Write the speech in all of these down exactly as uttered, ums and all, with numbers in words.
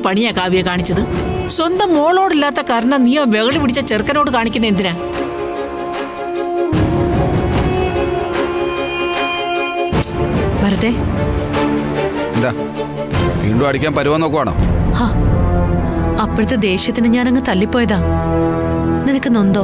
പണിയാ കാവ്യ കാണിച്ചത്? സ്വന്തം മോളോടില്ലാത്ത കാരണം നീ ആ വെകളി പിടിച്ച ചെറുക്കനോട് കാണിക്കുന്ന എന്തിനാ? വെറുതെ എന്താ വീണ്ടും അടിക്കാൻ പരുവാൻ നോക്കുവാണോ? അപ്പോഴത്തെ ദേഷ്യത്തിന് ഞാനങ്ങ് തല്ലിപ്പോയതാ. നിനക്ക് നൊന്തോ?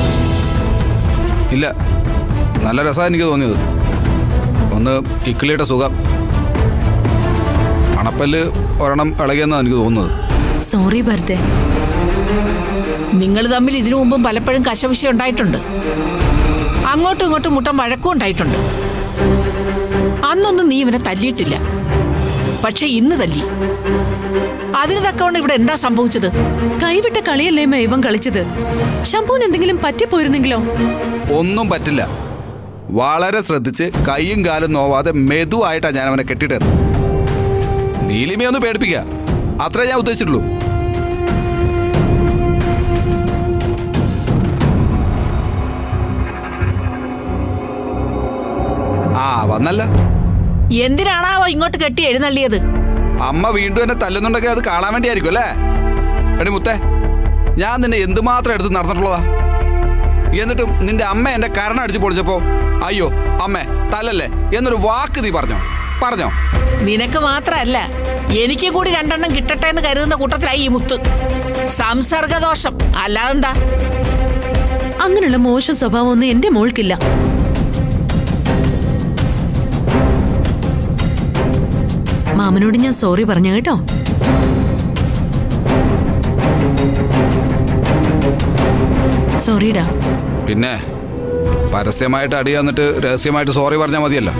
ഇല്ല, നല്ല രസമാണ് എനിക്ക് തോന്നിയത്. ഒന്ന് ഇക്കിളിയുടെ സുഖം, അണപ്പല്ല് ഒരെണ്ണം ഇളകിയെന്നാണ് എനിക്ക് തോന്നുന്നത്. സോറി ഭരതേ. നിങ്ങൾ തമ്മിൽ ഇതിനു മുമ്പും പലപ്പോഴും കശവിശ ഉണ്ടായിട്ടുണ്ട്. അങ്ങോട്ടും ഇങ്ങോട്ടും മുട്ടം വഴക്കും ഉണ്ടായിട്ടുണ്ട്. അന്നൊന്നും നീ ഇവനെ തല്ലിയിട്ടില്ല, പക്ഷെ ഇന്ന് തല്ലി. അതിന് തക്കവണ്ണം ഇവിടെ എന്താ സംഭവിച്ചത്? കൈവിട്ട കളിയല്ലേ ഇവൻ കളിച്ചത്. ശംഭുവിന് എന്തെങ്കിലും പറ്റിപ്പോയിരുന്നെങ്കിലോ? ഒന്നും പറ്റില്ല. വളരെ ശ്രദ്ധിച്ച് കൈയും കാലും നോവാതെ മെതുവായിട്ടാണ് ഞാൻ അവനെ കെട്ടിട്ടത്. നീലിമയെ ഒന്ന് പേടിപ്പിക്കുക, അത്രേ ഞാൻ ഉദ്ദേശിച്ചിട്ടുള്ളൂ. ആ വന്നല്ല. എന്തിനാണാവോ ഇങ്ങോട്ട് കെട്ടി എഴുന്നള്ളിയത്? അമ്മ വീണ്ടും എന്നെ തല്ലുന്നുണ്ടെങ്കിൽ അത് കാണാൻ വേണ്ടിയായിരിക്കും അല്ലേ? എടി മുത്തേ, ഞാൻ നിന്നെ എന്തുമാത്രം എടുത്ത് നടന്നിട്ടുള്ളതാ. എന്നിട്ടും നിന്റെ അമ്മ എന്റെ കരണം അടിച്ചു പൊളിച്ചപ്പോ അയ്യോ അമ്മേ തല്ലല്ലേ എന്നൊരു വാക്ക് നീ പറഞ്ഞോ? പറഞ്ഞോ? നിനക്ക് മാത്രല്ല, എനിക്ക് കൂടി രണ്ടെണ്ണം കിട്ടട്ടെ എന്ന് കരുതുന്ന കൂട്ടത്തിലായി ഈ മുത്ത്. സംസർഗദോഷം അല്ലാതെന്താ? അങ്ങനെയുള്ള മോശം സ്വഭാവം ഒന്നും എന്റെ മോൾക്കില്ല. മാമനോട് ഞാൻ സോറി പറഞ്ഞു കേട്ടോ. സോറിടാ. പിന്നെ പരസ്യമായിട്ട് അടി തന്നിട്ട് രഹസ്യമായിട്ട് സോറി പറഞ്ഞാൽ മതിയല്ലോ.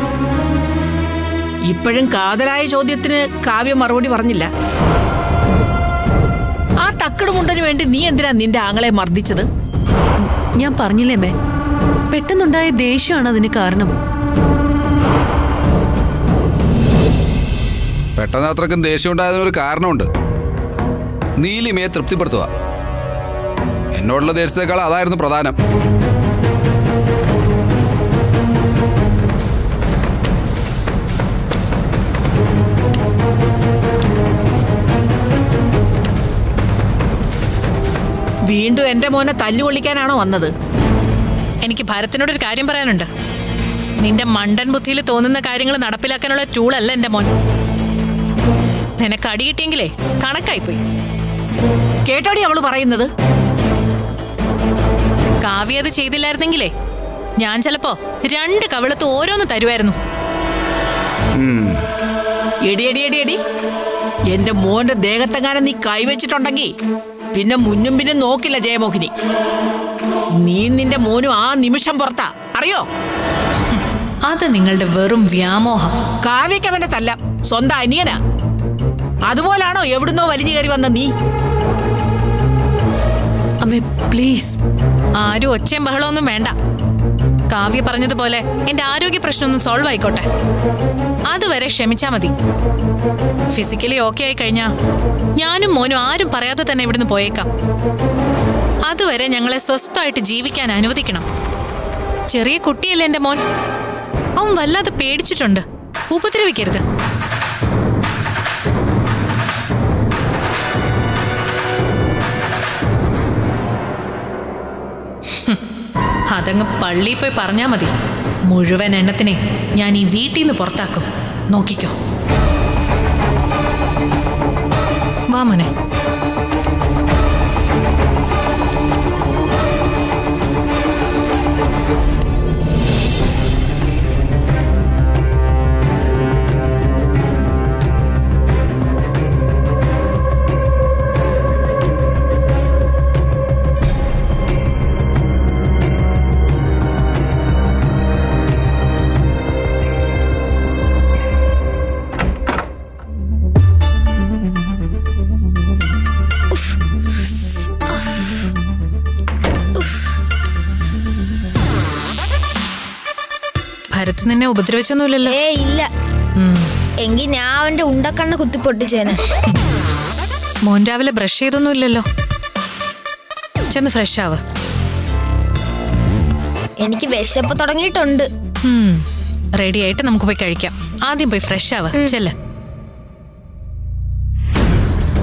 ഇപ്പോഴും കാതലായ ചോദ്യത്തിന് കാവ്യ മറുപടി പറഞ്ഞില്ല. ആ തക്കട് മുണ്ടന് വേണ്ടി നീ എന്തിനാ നിന്റെ ആങ്ങളെ മർദ്ദിച്ചത്? ഞാൻ പറഞ്ഞില്ലേ മേ, പെട്ടെന്നുണ്ടായ ദേഷ്യമാണ് അതിന് കാരണം. പെട്ടെന്ന് അത്രക്കും ദേഷ്യം ഉണ്ടായതിനൊരു കാരണമുണ്ട്. നീലിമയെ തൃപ്തിപ്പെടുത്തുക. എന്നോടുള്ള ദേഷ്യത്തെക്കാൾ അതായിരുന്നു പ്രധാനം. വീണ്ടും എന്റെ മോനെ തല്ലുകൊള്ളിക്കാനാണോ വന്നത്? എനിക്ക് ഭരത്തിനോടൊരു കാര്യം പറയാനുണ്ട്. നിന്റെ മണ്ടൻ ബുദ്ധിയിൽ തോന്നുന്ന കാര്യങ്ങൾ നടപ്പിലാക്കാനുള്ള ടൂളല്ല എന്റെ മോൻ. നിനക്ക് അടി കിട്ടിയെങ്കിലേ കണക്കായിപ്പോയി. കേട്ടോടി അവള് പറയുന്നത്? കാവ്യ അത് ചെയ്തില്ലായിരുന്നെങ്കിലേ ഞാൻ ചിലപ്പോ രണ്ട് കവിളത്ത് ഓരോന്ന് തരുമായിരുന്നു. എടി എടി എടി എടി എന്റെ മോന്റെ ദേഹത്തെങ്ങാനും നീ കൈവച്ചിട്ടുണ്ടെങ്കിൽ പിന്നെ മുന്നും പിന്നെ നോക്കില്ല ജയമോഹിനി. നീ നിന്റെ മോനും ആ നിമിഷം പുറത്താ, അറിയോ? അത് നിങ്ങളുടെ വെറും വ്യാമോഹം. കാവ്യക്ക് അവന്റെ തല്ല സ്വന്തം അനിയനാ. അതുപോലാണോ എവിടുന്നോ വലിഞ്ഞു കയറി വന്ന നീ? അമ്മേ പ്ലീസ്. ആരും ഒച്ചയും ബഹളമൊന്നും വേണ്ട. കാവ്യ പറഞ്ഞതുപോലെ എന്റെ ആരോഗ്യ പ്രശ്നമൊന്നും സോൾവ് ആയിക്കോട്ടെ. അതുവരെ ക്ഷമിച്ചാ മതി. ഫിസിക്കലി ഓക്കെ ആയി കഴിഞ്ഞാ ഞാനും മോനും ആരും പറയാതെ തന്നെ ഇവിടുന്ന് പോയേക്കാം. അതുവരെ ഞങ്ങളെ സ്വസ്ഥമായിട്ട് ജീവിക്കാൻ അനുവദിക്കണം. ചെറിയ കുട്ടിയല്ലേ എന്റെ മോൻ, അവൻ വല്ലാതെ പേടിച്ചിട്ടുണ്ട്. ഉപദ്രവിക്കരുത്. അതങ്ങ് പള്ളിയിൽ പോയി പറഞ്ഞാ മതി. മുഴുവൻ എണ്ണത്തിനെ ഞാൻ ഈ വീട്ടിൽ നിന്ന് പുറത്താക്കും. നോക്കിക്കോ. വാ മോനെ. ഭരത് നിന്നെ ഉപദ്രവിച്ചൊന്നുമില്ലല്ലോ? ഏ ഇല്ല. എങ്കിൽ ഞാൻ അവന്റെ ഉണ്ടക്കണ്ണ് കുത്തി പൊട്ടിച്ചേനെ. മോൻ രാവിലെ ബ്രഷ് ചെയ്തൊന്നുമില്ലല്ലോ. ചെന്ന് ഫ്രഷ് ആവ്. എനിക്ക് വിശപ്പ് തുടങ്ങിയിട്ടുണ്ട്. റെഡി ആയിട്ട് നമുക്ക് പോയി കഴിക്കാം. ആദ്യം പോയി ഫ്രഷ് ആവ്. ചെല്ല്.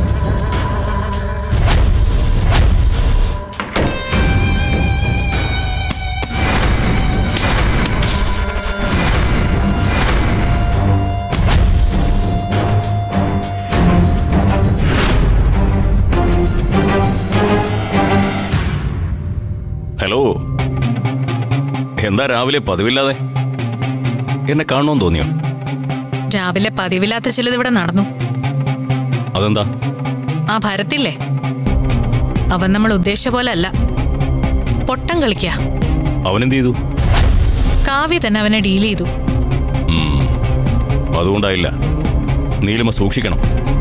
ഹലോ, എന്താ രാവിലെ പതിവില്ലാതെ? എന്നെ കാണണമെന്ന് തോന്നിയോ? രാവിലെ പതിവില്ലാത്ത ചിലത് ഇവിടെ നടന്നു. അതെന്താ? ആ ഭരത്തില്ലേ, അവൻ നമ്മൾ ഉദ്ദേശിച്ച പോലെ അല്ല, പൊട്ടം കളിക്ക. അവനെന്ത് ചെയ്തു? കാവ്യ തന്നെ അവനെ ഡീൽ ചെയ്തു. അതുകൊണ്ടായില്ല. നീലിമ സൂക്ഷിക്കണം.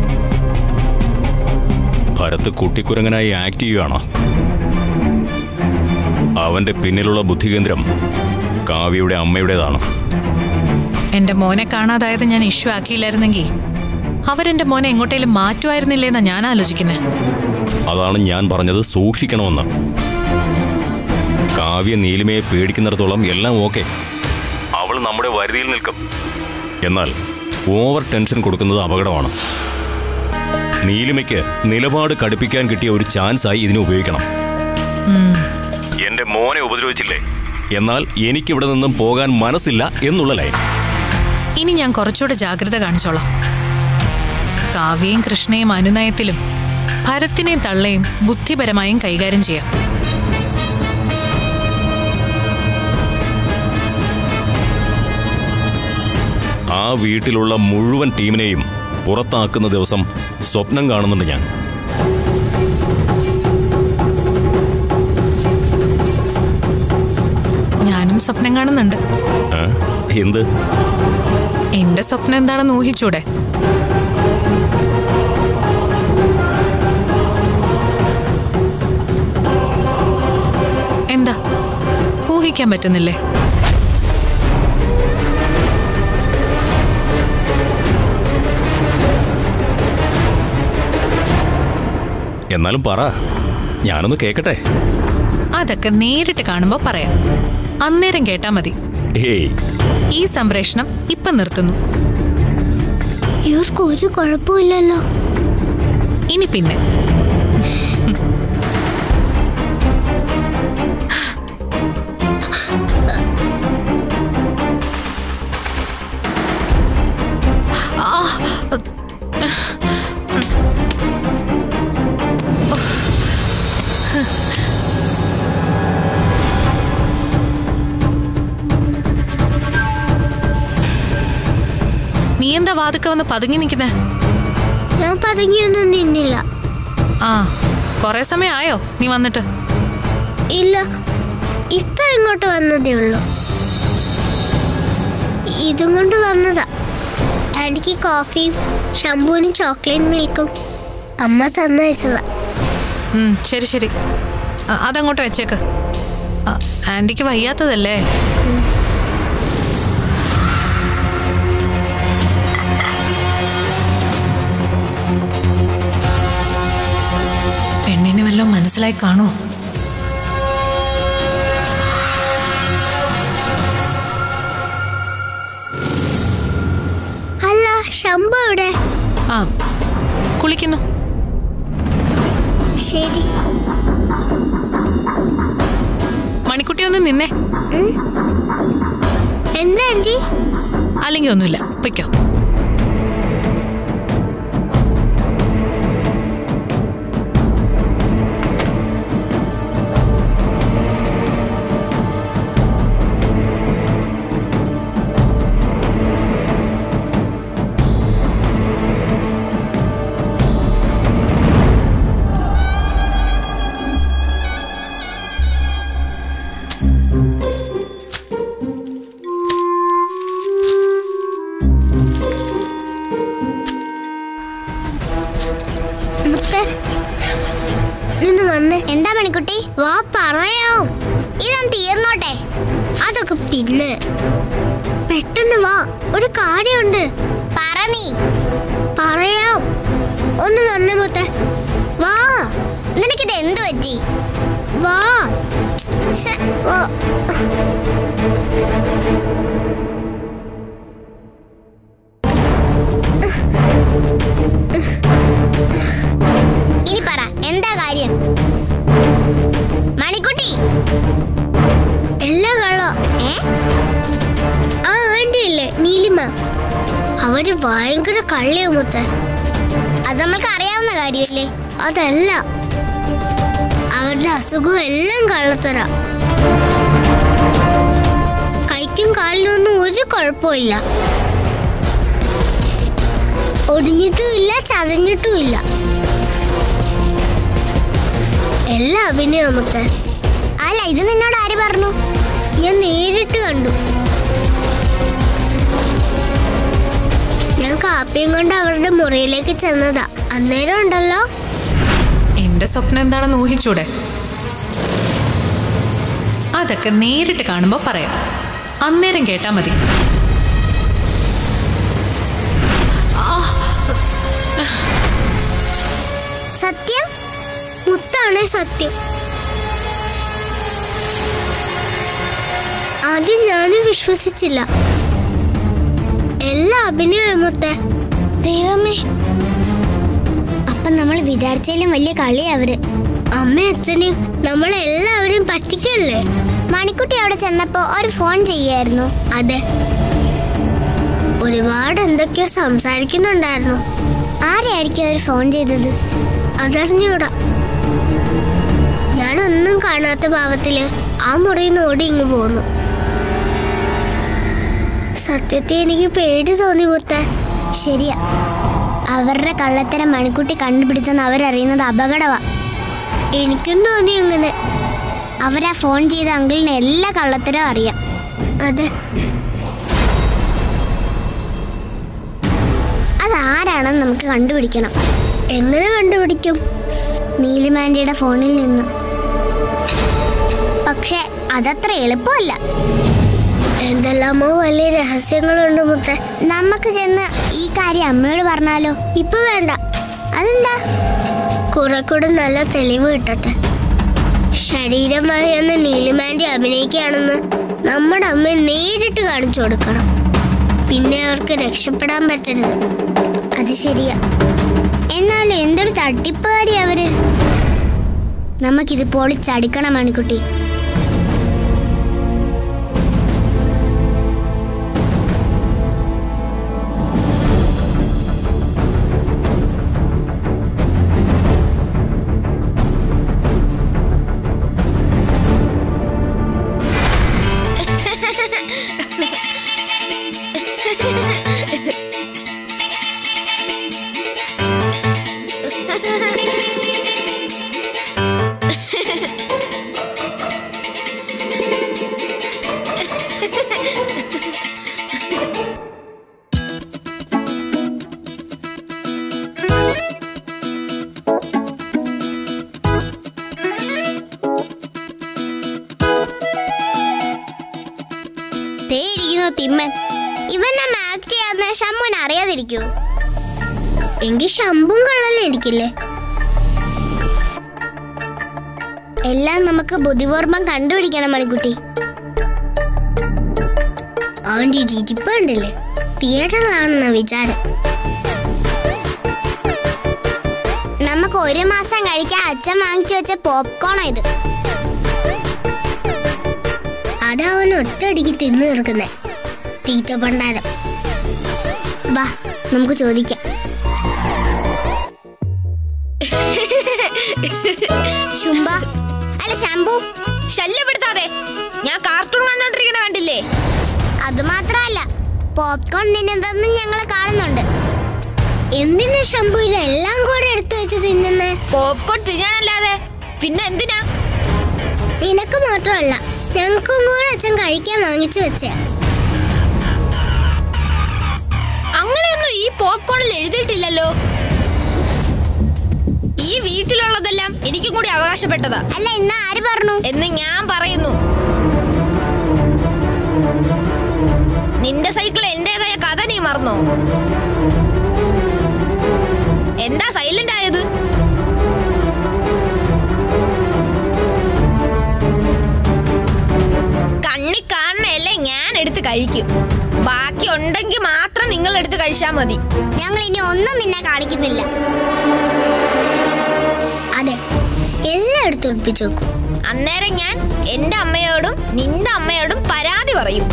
ഭരത്ത് കുട്ടിക്കുരങ്ങനായി ആക്ട് ചെയ്യുകയാണോ? അവന്റെ പിന്നിലുള്ള ബുദ്ധികേന്ദ്രം കാവ്യയുടെ അമ്മയുടേതാണ്. എന്റെ മോനെ കാണാതായത് ഞാൻ ഇഷ്യൂ ആക്കിയില്ലായിരുന്നെങ്കിൽ അവരെന്റെ മോനെ എങ്ങോട്ടേലും മാറ്റുമായിരുന്നില്ലേന്നാ ഞാൻ ആലോചിക്കുന്നത്. അതാണ് ഞാൻ പറഞ്ഞത്, സൂക്ഷിക്കണമെന്ന്. കാവ്യ നീലിമയെ പേടിക്കുന്നിടത്തോളം എല്ലാം ഓക്കെ, അവൾ നമ്മുടെ വരുതിയിൽ നിൽക്കും. എന്നാൽ ഓവർ ടെൻഷൻ കൊടുക്കുന്നത് അപകടമാണ്. നീലിമയ്ക്ക് നിലപാട് കടുപ്പിക്കാൻ കിട്ടിയ ഒരു ചാൻസായി ഇതിനെ ഉപയോഗിക്കണം. എന്റെ മോനെ ഉപദ്രവിച്ചില്ലേ, എന്നാൽ എനിക്കിവിടെ നിന്നും പോകാൻ മനസ്സില്ല എന്നുള്ള ലൈൻ. ഇനി ഞാൻ കുറച്ചുകൂടെ ജാഗ്രത കാണിച്ചോളാം. കാവ്യയും കൃഷ്ണയും അനുനയത്തിലും ഭരത്തിനെയും തള്ളയും ബുദ്ധിപരമായും കൈകാര്യം ചെയ്യാം. ആ വീട്ടിലുള്ള മുഴുവൻ ടീമിനെയും പുറത്താക്കുന്ന ദിവസം സ്വപ്നം കാണുന്നുണ്ട് ഞാൻ. ഞാനും സ്വപ്നം കാണുന്നുണ്ട്. എന്ത്? എന്റെ സ്വപ്നം എന്താണെന്ന് ഊഹിച്ചൂടെ? എന്താ ഊഹിക്കാൻ പറ്റുന്നില്ലേ? എന്നാലും പറ, ഞാനൊന്ന് കേക്കട്ടെ. അതൊക്കെ നേരിട്ട് കാണുമ്പോ പറയാം. അന്നേരം കേട്ടാ മതി. ഏയ്, ഈ സംപ്രേഷണം ഇപ്പൊ നിർത്തുന്നു. ഇവർക്ക് ഒരു കുഴപ്പമില്ലല്ലോ. ഇനി പിന്നെ നീ എന്താ വാതുക്ക വന്ന് പതുങ്ങി നിൽക്കുന്നേ? ഞാൻ പതുങ്ങിയൊന്നും നിന്നില്ല. ആ, കൊറേ സമയം ആയോ നീ വന്നിട്ട്? ഇല്ല, ഇപ്പൊ ഇങ്ങോട്ട് വന്നതേ ഉള്ളൂ. ഇതും കൊണ്ട് വന്നതാ. ആന്റിക്ക് കോഫിയും ഷംപൂനും ചോക്ലേറ്റ് മിൽക്കും അമ്മ തന്നയച്ചതാ. ശരി ശരി, അതങ്ങോട്ട് വെച്ചേക്ക്. ആന്റിക്ക് വയ്യാത്തതല്ലേ? പെണ്ണിന് വല്ലതും മനസ്സിലായി കാണോ? അല്ല, ശംഭു എവിടെ? ആ, കുളിക്കുന്നു. ശരി. മണിക്കുട്ടി ഒന്ന് നിന്നേ. എന്താ ആന്റി? അല്ലെങ്കിൽ ഒന്നുമില്ല, പൊയ്ക്കോ. എന്താ മണിക്കുട്ടി? വാ പറയാം. ഇതൊന്ന് തീർന്നോട്ടെ, അതൊക്കെ പിന്നെ. പെട്ടെന്ന് വാ, ഒരു കാര്യമുണ്ട്. പറ നീ. പറയാം, ഒന്ന് വന്നേ മുത്തേ. വാ. നിനക്കിത് എന്തു പറ്റി? വാ. വാ. ഇനി പറ, എന്താ കാര്യം? മണിക്കുട്ടി, എല്ലാം കള്ളോ? ഏ ആ ആന്റി ഇല്ലേ, നീലിമ, അവര് ഭയങ്കര കള്ളിയാ മുത്തേ. അത് നമ്മൾക്ക് അറിയാവുന്ന കാര്യമല്ലേ? അതല്ല, അവരുടെ അസുഖവും എല്ലാം കള്ളത്തര. കൈക്കും കാലിനൊന്നും ഒരു കുഴപ്പമില്ല. ഒടിഞ്ഞിട്ടുമില്ല, ചതഞ്ഞിട്ടുമില്ല. എല്ലാം അഭിനയം മുത്തേ. അല്ല, ഇത് നിന്നോട് ആര് പറഞ്ഞു? ഞാൻ നേരിട്ട് കണ്ടു. ഞാൻ കാപ്പിയും കൊണ്ട് അവരുടെ മുറിയിലേക്ക് ചെന്നതാ. അന്നേരം ഉണ്ടല്ലോ. എന്റെ സ്വപ്നം എന്താണെന്ന് ഊഹിച്ചൂടെ? അതൊക്കെ നേരിട്ട് കാണുമ്പോ പറയാം. അന്നേരം കേട്ടാ മതി. സത്യം മുത്താണേ സത്യം. ആദ്യം ഞാനും വിശ്വസിച്ചില്ല. എല്ലാം അഭിനയം മുത്തേ. ദൈവമേ, അപ്പൊ നമ്മൾ വിചാരിച്ചാലും വലിയ കളിയാ അവര്. അമ്മ അച്ഛനും നമ്മളെല്ലാവരെയും പറ്റിക്കല്ലേ? മണിക്കുട്ടി അവിടെ ചെന്നപ്പോ ഒരു ഫോൺ ചെയ്യായിരുന്നു. അതെ, ഒരുപാട് എന്തൊക്കെയോ സംസാരിക്കുന്നുണ്ടായിരുന്നു. ആരെയായിരിക്കും അവർ ഫോൺ ചെയ്തത്? അതറിഞ്ഞൂടാ. ഞാനൊന്നും കാണാത്ത ഭാവത്തില് ആ മുറിയിൽ നിന്ന് ഓടി ഇങ്ങ് പോന്നു. സത്യത്തെ എനിക്ക് പേടി തോന്നി മുത്തേ. ശരിയാ, അവരുടെ കള്ളത്തരം മണിക്കുട്ടി കണ്ടുപിടിച്ചെന്ന് അവരറിയുന്നത് അപകടവാ. എനിക്കും തോന്നി അങ്ങനെ. അവരാ ഫോൺ ചെയ്ത അങ്കിളിന് എല്ലാ കള്ളത്തരവും അറിയാം. അതെ, അതാരാണെന്ന് നമുക്ക് കണ്ടുപിടിക്കണം. എങ്ങനെ കണ്ടുപിടിക്കും? നീലിമാൻഡിയുടെ ഫോണിൽ നിന്ന്. പക്ഷെ അതത്ര എളുപ്പമല്ല. എന്തെല്ലാമോ വലിയ രഹസ്യങ്ങളുണ്ട് മുത്തേ. നമുക്ക് ചെന്ന് ഈ കാര്യം അമ്മയോട് പറഞ്ഞാലോ? ഇപ്പൊ വേണ്ട. അതെന്താ? കുറെ കൂടെ നല്ല തെളിവ് കിട്ടട്ടെ. ശരീരമായി എന്ന നീലിമാൻഡി അഭിനയിക്കുകയാണെന്ന് നമ്മുടെ അമ്മ നേരിട്ട് കാണിച്ചു കൊടുക്കണം. പിന്നെ അവർക്ക് രക്ഷപ്പെടാൻ പറ്റരുത്. അത് ശരിയാ. എന്നാലും എന്തൊരു തട്ടിപ്പുകാരി അവര്. നമുക്കിത് പൊളിച്ചടിക്കണം മണിക്കുട്ടി. തിമ്മൻ ഇവൻ നമ്മ ആക്ട് ചെയ്യാന്ന് ശംഭുവിന് അറിയാതിരിക്കൂ? എങ്കിൽ ശംഭും കള്ളല്ലേ ഇരിക്കില്ലേ? എല്ലാം നമുക്ക് ബുദ്ധിപൂർവം കണ്ടുപിടിക്കണം മണിക്കുട്ടി. അവന്റെ ഇരിപ്പ് കണ്ടില്ലേ? തിയേറ്ററിലാണെന്ന വിചാരം. നമുക്ക് ഒരു മാസം കഴിക്കാൻ അച്ഛൻ വാങ്ങിച്ചു വെച്ച പോപ്കോണാ ഇത്. അതവൻ ഒറ്റയടിക്ക് തിന്നു തീർക്കുന്നേ. തീറ്റ പണ്ടാരം. വാ, നമുക്ക് ചോദിക്കാം. ശുംഭ, അല്ല ശംഭു, ശല്യപ്പെടുത്താതെ. ഞാൻ കാർട്ടൂൺ കണ്ടോണ്ടിരിക്കണ കണ്ടില്ലേ? അത് മാത്രമല്ല, പോപ്കോൺ തിന്നുന്നതെന്ന് ഞങ്ങൾ കാണുന്നുണ്ട്. എന്തിനാ ശംഭു ഇതെല്ലാം കൂടെ എടുത്തു വെച്ച് തിന്നുന്നേ? പോപ്കോൺ തിന്നാനല്ലാതെ പിന്നെ എന്തിനാ? നിനക്ക് മാത്രമല്ല, ഞങ്ങൾക്കും കൂടെ അച്ഛൻ കഴിക്കാൻ വാങ്ങിച്ചു വെച്ചേ. അങ്ങനെയൊന്നും ഈ പോപ്കോണിൽ എഴുതിയിട്ടില്ലല്ലോ. ഈ വീട്ടിലുള്ളതെല്ലാം എനിക്കും കൂടി അവകാശപ്പെട്ടതാ. അല്ല, ഇന്ന് ആര് പറഞ്ഞു? എന്ന് ഞാൻ പറയുന്നു. നിന്റെ സൈക്കിൾ എന്റേതായ കഥ നീ മറന്നോ? എന്താ സൈലന്റ് ആയത്? കണ്ണി കാണണല്ലേ ഞാൻ എടുത്ത് കഴിക്കും. ബാക്കി ഉണ്ടെങ്കിൽ മാത്രം നിങ്ങൾ എടുത്ത് കഴിച്ചാൽ മതി. ഞങ്ങൾ ഇനി ഒന്നും നിന്നെ കാണിക്കുന്നില്ല. അതെ, എല്ലാം എടുത്ത് ഒളിപ്പിച്ചു വെക്കും. അന്നേരം ഞാൻ എന്റെ അമ്മയോടും നിന്റെ അമ്മയോടും പരാതി പറയും.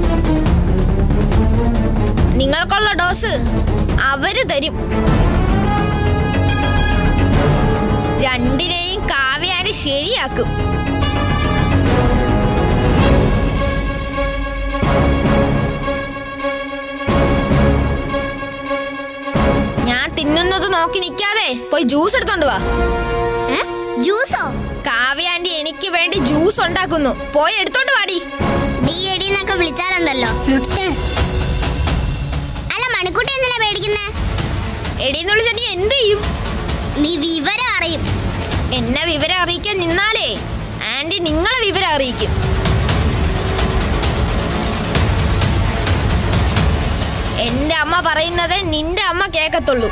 നിങ്ങൾക്കുള്ള ഡോസ് അവര് തരും. രണ്ടിനെയും കാവ്യാനി ശരിയാക്കും. ഞാൻ തിന്നുന്നത് നോക്കി നിൽക്കാതെ പോയി ജ്യൂസ് എടുത്തോണ്ട് വാ. ജ്യൂസോ? കാവ്യ ആന്റി എനിക്ക് വേണ്ടി ജ്യൂസ് ഉണ്ടാക്കുന്നു. പോയി എടുത്തോണ്ട് വാടി. ഡി എടിന്നൊക്കെ വിളിച്ചാലുണ്ടല്ലോ മുത്ത്. അല്ല മണിക്കുട്ടി എന്തിനാ പേടിക്കുന്നേ? എടീന്ന് വിളിച്ചാ നീ എന്ത് ചെയ്യും? നീ വിവരം അറിയും. എന്നെ വിവരം അറിയിക്കാൻ നിന്നാലേ ആന്റി നിങ്ങളെ വിവരം അറിയിക്കും. എന്റെ അമ്മ പറയുന്നത് നിന്റെ അമ്മ കേക്കത്തുള്ളൂ.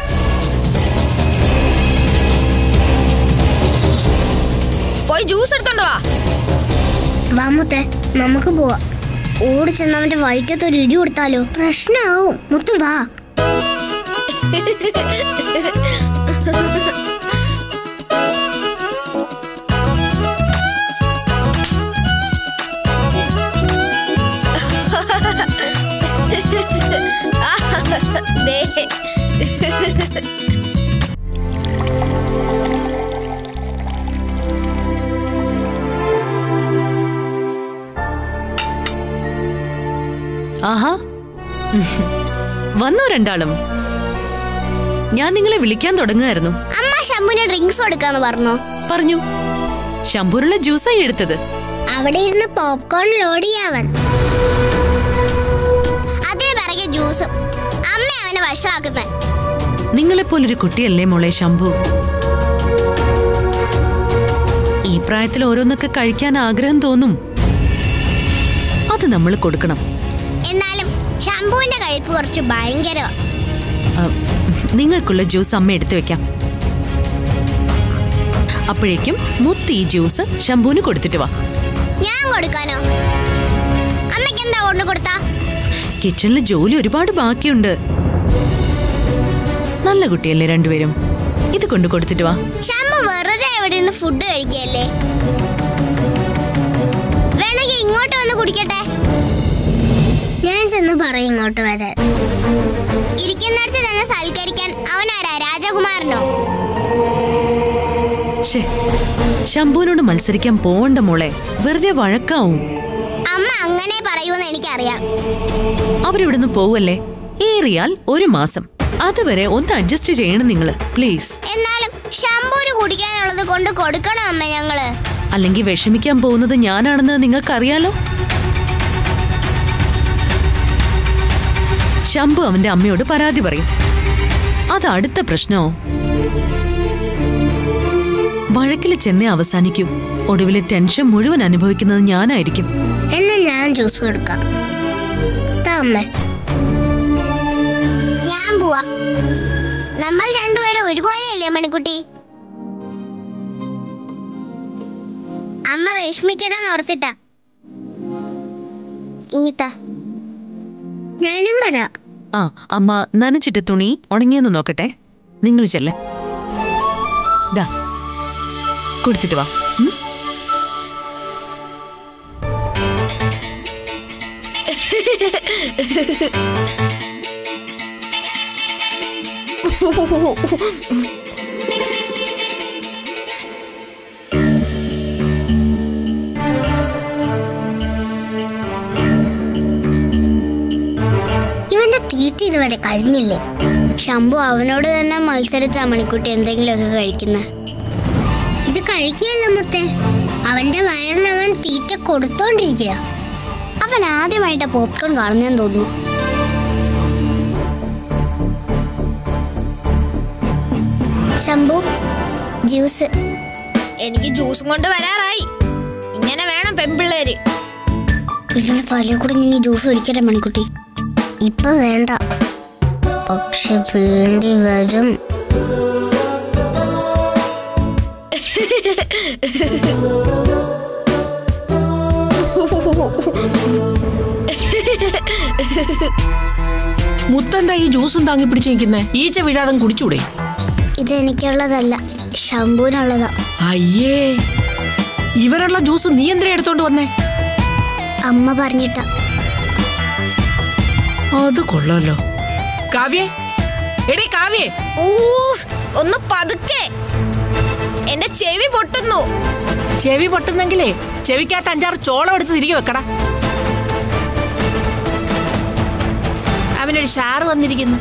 പോയി ജ്യൂസ് എടുത്തോണ്ട് വാ. വാ മുത്തേ, നമുക്ക് പോവാം. ഓടി ചെന്ന് അവന്റെ വയറ്റത്തൊരു ഇടി കൊടുത്താലോ? പ്രശ്നാവും. മുത്ത് വാ. ആഹാ, വന്നോ രണ്ടാളും? ഞാൻ നിങ്ങളെ വിളിക്കാൻ തുടങ്ങുമായിരുന്നു. അമ്മ ശംഭുവിന് ഡ്രിങ്ക്സ് കൊടുക്കാന്ന് പറഞ്ഞു. പറഞ്ഞു. ശംഭൂനുള്ള ജ്യൂസായി എടുത്തത്. അവിടെ ഇരുന്ന് പോപ്കോൺ ലോഡ് ചെയ്യാവൻ. അതിന് പിറകെ ജ്യൂസും. അമ്മ അവനെ വഷളാക്കുന്നത്. നിങ്ങളെപ്പോലൊരു കുട്ടിയല്ലേ മോളെ ശംഭു. ഈ പ്രായത്തിൽ ഓരോന്നൊക്കെ കഴിക്കാൻ ആഗ്രഹം തോന്നും. അത് നമ്മൾ കൊടുക്കണം. എന്നാലും ശംഭുവിന്റെ കഴിപ്പ് കുറച്ച് ഭയങ്കരമാണ്. നിങ്ങൾക്കുള്ള ജ്യൂസ് അമ്മ എടുത്തു വെക്കാം. അപ്പോഴേക്കും മുത്ത് ഈ ജ്യൂസ് ശംഭുവിന് കൊടുത്തിട്ട് വാ. ഞാൻ കൊടുക്കാനോ? അമ്മയ്ക്ക് എന്താ കൊണ്ട് കൊടുത്താ? കിച്ചണില് ജോലി ഒരുപാട് ബാക്കിയുണ്ട്. നല്ല കുട്ടിയല്ലേ രണ്ടുപേരും. ഇത് കൊണ്ട് കൊടുത്തിട്ട് വാ. ശംഭു വെറുതെ എവിടെ നിന്ന് ഫുഡ് കഴിക്കല്ലേ? വേണമെങ്കിൽ ഇങ്ങോട്ട് വന്ന് കുടിക്കട്ടെ. ഞാൻ ചെന്ന് പറയും ഇങ്ങോട്ട് വരാൻ. ഇരിക്കുന്നിടത്ത് തന്നെ സൽക്കരിക്കാൻ അവനാരാ? രാജകുമാരനോ? ശംഭുവിനോട് മത്സരിക്കാൻ പോണ്ട മോളെ. വെറുതെ വഴക്കാവും. അമ്മ അങ്ങനെ പറയൂന്ന് എനിക്കറിയാം. അവരിവിടുന്ന് പോവല്ലേ? ഏറിയാൽ ഒരു മാസം. അതുവരെ ഒന്ന് അഡ്ജസ്റ്റ് ചെയ്യണം നിങ്ങള്, പ്ലീസ്. എന്നാലും ശംഭുവിന് കുടിക്കാനുള്ളത് കൊണ്ട് കൊടുക്കണം അമ്മ ഞങ്ങള്. അല്ലെങ്കിൽ വിഷമിക്കാൻ പോകുന്നത് ഞാനാണെന്ന് നിങ്ങൾക്കറിയാലോ. ശംഭു അവന്റെ അമ്മയോട് പരാതി പറയും. അത് അടുത്ത പ്രശ്നമോ? വഴക്കിൽ ചെന്നേ അവസാനിക്കൂ. ഒടുവിലെ ടെൻഷൻ മുഴുവൻ അനുഭവിക്കുന്നത് ഞാനായിരിക്കും. എന്നാ ഞാൻ ജ്യൂസ് കൊടുക്കാം. ഞാൻ പോവാ. നമ്മൾ രണ്ടുപേരും ഒരുപോലെയല്ലേ മണിക്കുട്ടി? അമ്മ വിഷമിക്കണമെന്ന് ഓർത്തിട്ടാ. ഇങ്ങിട്ടാ ഞാനും വരാം. ആ, അമ്മ നനച്ചിട്ട് തുണി ഉണങ്ങിയെന്ന് നോക്കട്ടെ. നിങ്ങൾ ചെല്ലേ. ദാ കൊടുത്തിട്ട് വാ. ഇവന്റെ തീറ്റ ഇതുവരെ കഴിഞ്ഞില്ലേ? ശംഭു അവനോട് തന്നെ മത്സരിച്ചാ മണിക്കുട്ടി എന്തെങ്കിലുമൊക്കെ കഴിക്കുന്ന. ഇത് കഴിക്കുകയല്ല മുത്തേ, അവന്റെ വയറിന് അവൻ തീറ്റ കൊടുത്തോണ്ടിരിക്കുക. അവൻ ആദ്യമായിട്ട് പോപ്കോൺ കാണുന്നതെന്ന് തോന്നുന്നു. ശംഭു ജ്യൂസ്. എനിക്ക് ജ്യൂസും കൊണ്ട് വരാറായി. ഇങ്ങനെ വേണം പെൺപിള്ളേര്. ഇതിന്റെ തലയിൽ കൂടെ ഞാൻ ഈ ജ്യൂസ് ഒഴിക്കട്ടെ മണിക്കുട്ടി? ഇപ്പൊ വേണ്ട, പക്ഷെ വേണ്ടി വരും. മുത്തെന്താ ഈ ജ്യൂസും താങ്ങി പിടിച്ചു നിൽക്കുന്നേ? ഈച്ച വീഴാതെ കുടിച്ചൂടെ? ഇത് എനിക്കുള്ളതല്ല, ശംഭുവിനുള്ളതാ. അയ്യേ, ഇവനുള്ള ജ്യൂസ് നീ എന്തിനാ എടുത്തോണ്ട് വന്നേ? അമ്മ പറഞ്ഞിട്ട. അത് കൊള്ളാലോ. കാവ്യേ, എടി കാവ്യേ, ഒന്ന് പതുക്കെ, എന്റെ ചെവി പൊട്ടുന്നു. ചെവി പൊട്ടുന്നെങ്കിലേ ചെവിക്കകത്ത് അഞ്ചാറ് ചോളം എടുത്ത് തിരികെ വെക്കടാ. അവനൊരു ഷാറ് വന്നിരിക്കുന്നു.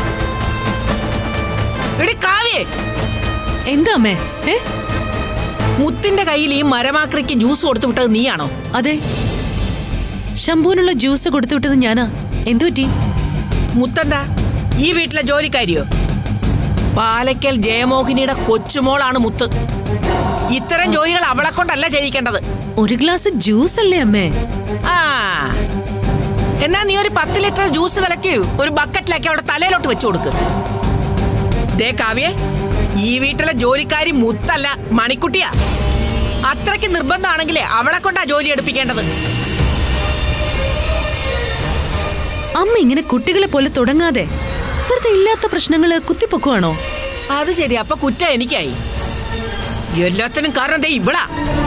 എടി കാവ്യേ, എന്താ അമ്മേ? ഏ മുത്തിന്റെ കയ്യിൽ ഈ മരമാക്രിക്ക് ജ്യൂസ് കൊടുത്തു വിട്ടത് നീയാണോ? അതെ, ശംഭുവിനുള്ള ജ്യൂസ് കൊടുത്തു വിട്ടത് ഞാനാ. എന്തു പറ്റി? മുത്തെന്താ ഈ വീട്ടിലെ ജോലിക്കാരിയോ? പാലക്കൽ ജയമോഹിനിയുടെ കൊച്ചുമോളാണ് മുത്ത്. ഇത്തരം ജോലികൾ അവളെ കൊണ്ടല്ല ചെയ്യിക്കേണ്ടത്. ഒരു ഗ്ലാസ് ജ്യൂസ് അല്ലേ അമ്മേ? ആ, എന്നാ നീ ഒരു പത്ത് ലിറ്റർ ജ്യൂസ് കലക്കി ഒരു ബക്കറ്റിലാക്കി അവളുടെ തലയിലോട്ട് വെച്ചു കൊടുക്ക്. ദേ കാവ്യേ, ഈ വീട്ടിലെ ജോലിക്കാരി മുത്തല്ല, മണിക്കുട്ടിയാ. അത്രയ്ക്ക് നിർബന്ധമാണെങ്കിലേ അവളെ കൊണ്ടാ ജോലി എടുപ്പിക്കേണ്ടത്. അമ്മ ഇങ്ങനെ കുട്ടികളെ പോലെ തുടങ്ങാതെ വെറുതെ ഇല്ലാത്ത പ്രശ്നങ്ങള് കുത്തിപ്പൊക്കുവാണോ? അത് ശരി, അപ്പൊ കുറ്റം എനിക്കായി. എല്ലാത്തിനും കാരണം ദേ ഇവളാ.